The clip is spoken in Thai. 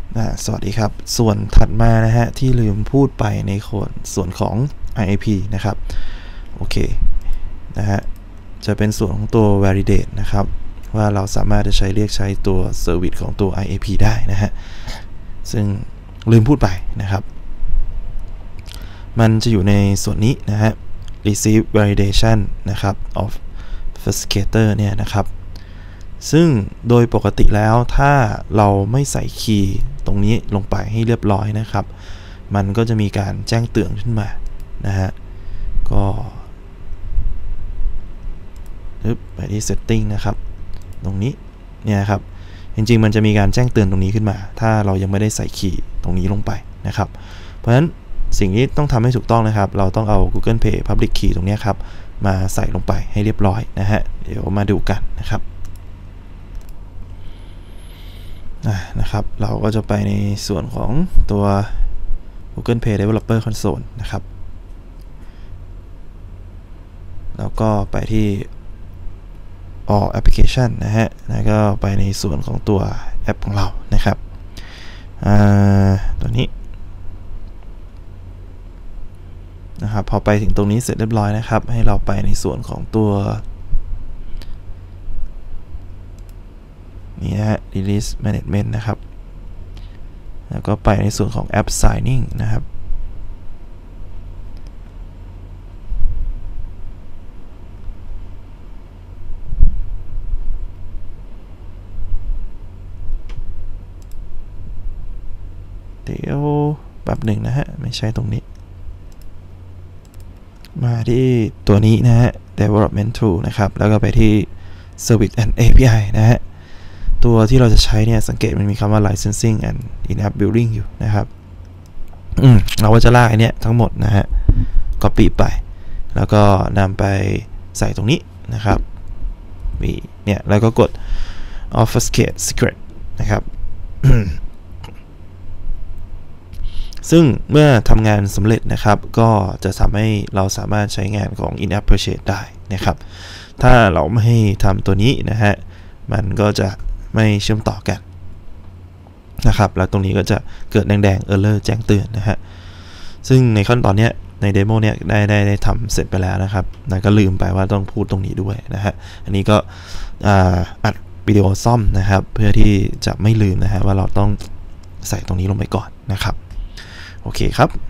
สวัสดีครับส่วนถัดมานะฮะที่ลืมพูดไปในส่วนของ IAP นะครับโอเคนะฮะจะเป็นส่วนของตัว validate นะครับว่าเราสามารถจะเรียกใช้ตัว service ของตัว IAP ได้นะฮะซึ่งลืมพูดไปนะครับมันจะอยู่ในส่วนนี้นะฮะ receive validation นะครับ of obfuscator เนี่ยนะครับซึ่งโดยปกติแล้วถ้าเราไม่ใส่คีย์ตรงนี้ลงไปให้เรียบร้อยนะครับมันก็จะมีการแจ้งเตือนขึ้นมานะฮะก็ไปที่ setting นะครับตรงนี้เนี่ยครับจริงๆมันจะมีการแจ้งเตือนตรงนี้ขึ้นมาถ้าเรายังไม่ได้ใส่คีย์ตรงนี้ลงไปนะครับเพราะฉะนั้นสิ่งนี้ต้องทำให้ถูกต้องนะครับเราต้องเอา Google Play Public Key ตรงนี้ครับมาใส่ลงไปให้เรียบร้อยนะฮะเดี๋ยวมาดูกันนะครับนะครับเราก็จะไปในส่วนของตัว Google Play Developer Console นะครับแล้วก็ไปที่ All Application นะฮะแล้วก็ไปในส่วนของตัวแอปของเรานะครับตัวนี้นะครับพอไปถึงตรงนี้เสร็จเรียบร้อยนะครับให้เราไปในส่วนของตัวนี่นะฮะ Release Management นะครับแล้วก็ไปในส่วนของ App Signing นะครับเดี๋ยวแบบหนึ่งนะฮะไม่ใช่ตรงนี้มาที่ตัวนี้นะฮะ Development Tool นะครับแล้วก็ไปที่ Service and API นะฮะตัวที่เราจะใช้เนี่ยสังเกตมันมีคำว่า licensing and in-app building อยู่นะครับเราก็จะลากไอ้นี้ทั้งหมดนะฮะ copy ไปแล้วก็นำไปใส่ตรงนี้นะครับเนี่ยแล้วก็กด obfuscate secret นะครับ ซึ่งเมื่อทำงานสำเร็จนะครับก็จะทำให้เราสามารถใช้งานของ in-app purchase ได้นะครับถ้าเราไม่ทำตัวนี้นะฮะมันก็จะไม่เชื่อมต่อกันนะครับแล้วตรงนี้ก็จะเกิดแดงๆ error แจ้งเตือนนะฮะซึ่งในขั้นตอนนี้ในเดโมเนี่ยได้ทำเสร็จไปแล้วนะครับนะก็ลืมไปว่าต้องพูดตรงนี้ด้วยนะฮะอันนี้ก็อัดวิดีโอซ่อมนะครับเพื่อที่จะไม่ลืมนะฮะว่าเราต้องใส่ตรงนี้ลงไปก่อนนะครับโอเคครับ